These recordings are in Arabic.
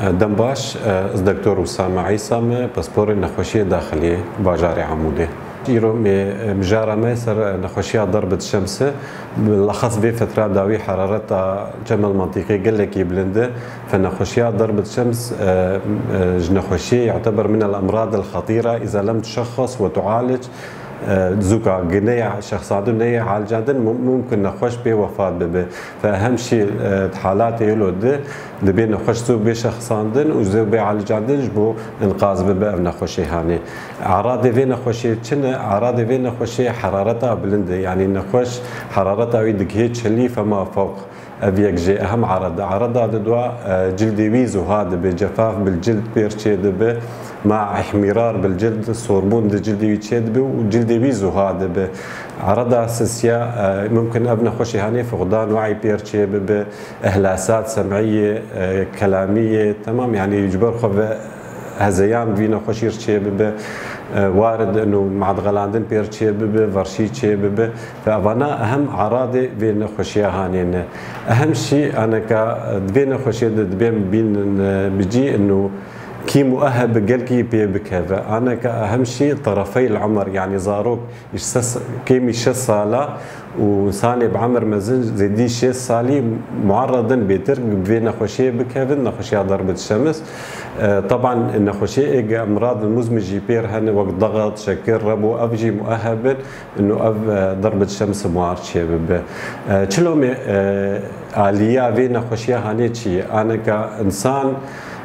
دم باش از دكتور وسام عيسى باسبور نخوشية داخلية باجاري عمودي يرو مجارة ميسر نخوشية ضربة الشمس بالأخص بفترة داوي حرارتها جمل منطقي قال لك يبلنده فنخوشية ضربة الشمس نخوشية يعتبر من الأمراض الخطيرة إذا لم تشخص وتعالج زوكا جنية شخص عدنية عالجادن ممكن نخوش بوفاة ببه فأهم شيء حالات يلو دبي نخوش زو بشخص عندن وزو بعالجادن جبو إنقاذ ببه نخوشي هاني أعراض في نخوشي كنا أعراض في نخوشي حرارتها بلنده يعني نخوش حرارتها ويدك هيك شلي فما فوق أبيك جي أهم عرض دوا جلدي ويزو هذا بجفاف بالجلد بيرشي دبه مع احمرار بالجلد صوربون جلدي ويتشيد وجلدي ويزو هذا عرضها اساسيه ممكن ابنه خوشي هاني فقدان وعي بيرشي باهلاسات سمعيه كلاميه تمام يعني يجبر خو هزيان فينا خوشي يرشي وارد انه مع غلاندن بيرشي فرشيتشي فانا اهم عراضي بين خوشيا هانين اهم شيء انا بين خوشي بين بيجي انه كي مؤهب قلكي بكذا انا كاهم شيء طرفي العمر يعني زاروك كيمي 6 صاله وانسان بعمر مازال زيدي 6 صالي معرض بيترك بين نخوشيه بكذا نخوشيه ضربه الشمس طبعا النخوشيه امراض المزمجه بير هن وقت ضغط شكل ربو افجي مؤهب انه ضربه الشمس معرض تشلومي اليا بين نخوشيه هاني شيء انا كانسان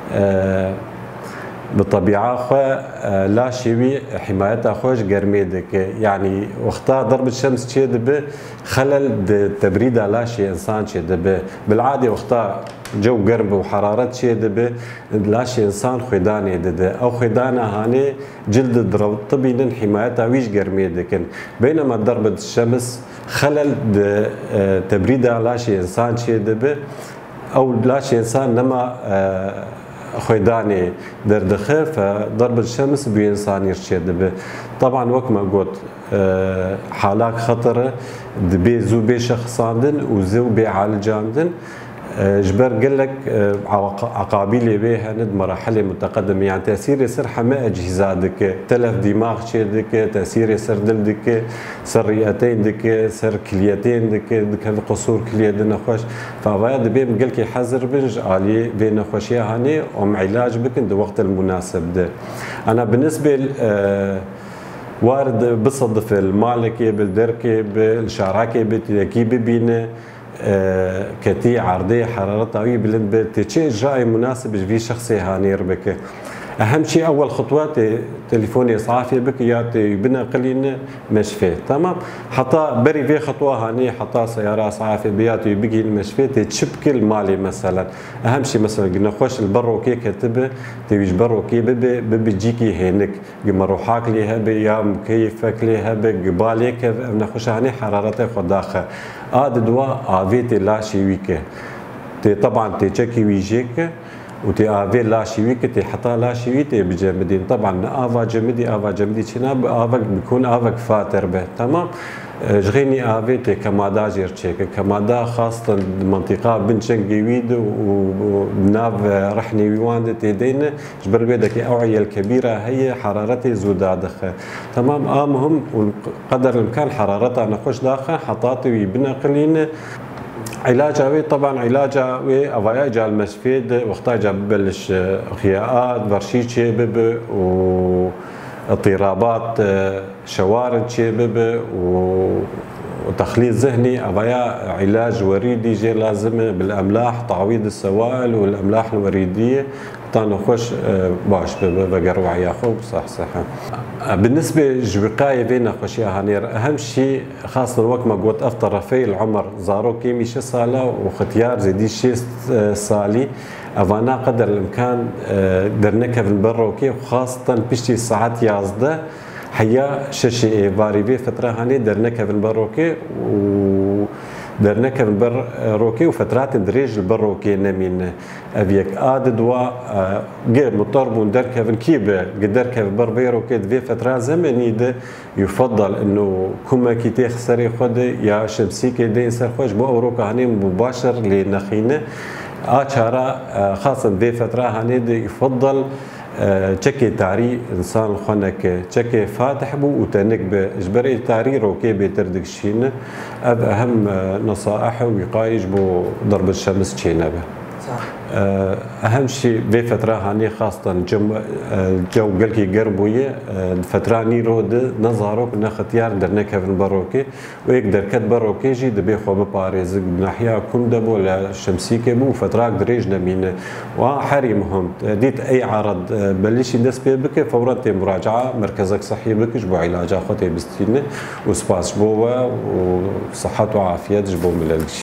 بالطبيعة لا شيء حمايتها خوش قرميدك يعني وقتها ضربة الشمس شيء دبه خلل تبريدها لا شيء إنسان شيء دبه بالعادة وقتها جو قرب وحرارة شيء دبه لا شيء إنسان خداني دده أو خدانة هاني جلد ضرب طبي لن حمايتها ويش قرميدك بينما ضربة الشمس خلل تبريدها لا شيء إنسان شيء دبه أو لا شيء إنسان لما خيداني دردخه فضرب الشمس بإنسان يرشد به طبعا وقت ما قلت حالات خطرة دبي زو بي شخص عندن وزو بي عالجاندن جبر قال لك عقابيلي بها ند مراحل متقدمه يعني تاثير يصير حما اجهزاتك تلف دماغ شيدك تاثير يصير دلدك سر رئتين دك سر كليتين دك قصور كليه دنا خوش فوايد بيم قال لك حذر بنج علي بين خوشيه هاني ام علاج بك عند وقت المناسب ده انا بالنسبه وارد بصدف المالكي بالدركي بالشعراكي بتلاقي ببينه كتي عرضية حرارتها قوية بلند بتشي إجراء مناسب في شخصي هاني ربك أهم شيء أول خطوات تليفوني إسعافي بك ياتي بنا قليل مشفى تمام حتى بري في خطوة هاني حتى سيارة إسعافي بياتي بيجي المشفى تشبك المالي مثلا أهم شيء مثلا قلنا خوش البروكي كتبه تيجي بروكي بيجيكي هناك مروحاك ليها يا مكيفك ليها بقبالك نخش هاني حرارتها خداخة هذا دواء عافيتي لا شيويك تي طبعا تشكي ويجيك وتي افي لا شيويك تي حتى لا شيويتي بجمدين طبعا افا جمدي شناب افك بيكون افك فاتر به تمام جغيني افي تي كمادا جيرتشيك كمادا خاصه المنطقه بن شنقيويد وناف رحني ويواند تيدين جبر بيدك اوعيه الكبيره هي حرارتي زودادخ تمام مهم قدر الامكان حرارتها نخش داخل حطاتي بنا قليل علاجها طبعا علاجها افايا جا المسفيد وقتها جا ببلش خياءات برشيتشي بب واضطرابات شوارد شي بب وتخليط ذهني افايا علاج وريدي جي لازم بالاملاح تعويض السوائل والاملاح الوريديه نخش باش بقروع ياخو صح بالنسبه جوقايه بين خوشيا هانير اهم شيء خاصه الوقت ما قلت طرفي العمر زارو كيمي 6 صاله واختيار زيدي 6 صالي افانا قدر الامكان درنكه في البروكي وخاصه بشتي ساعات يازده حيا ششي باريبي فتره هاني درنكه في البروكي درنكه بالبروكي وفترات دريج البروكي نمين ابيك دوا غير مطرب دركه كيبه قدركه بالبروكي في فتره زمنيه يفضل انه كما كي تخسري خد يا شمسي كي دين سر خوش بو اوروكا هني مباشر لنخينه شارع خاصة في فترة هنيدي يفضل تشكي تاري انسان خنك تشكي فاتح بو وتنك بجبري تاري روكي بيتردك شين اهم نصائح وقايج بو ضرب الشمس تشينا به اهم شيء في فتره هاني خاصه الجو قلكي قربويه الفتره ني رود نظهروك نختيار درنا كفن بروكي ويقدر كد بروكي جي دبي خو بباريز ناحيه كم دبو الشمسي كبو فتره دريجنا من وحريمهم ديت اي عرض بلش الناس بك فورا مراجعه مركزك صحي بك جبو علاج اخوتي بستينه وسباس جبوه وصحه وعافيه جبو ملل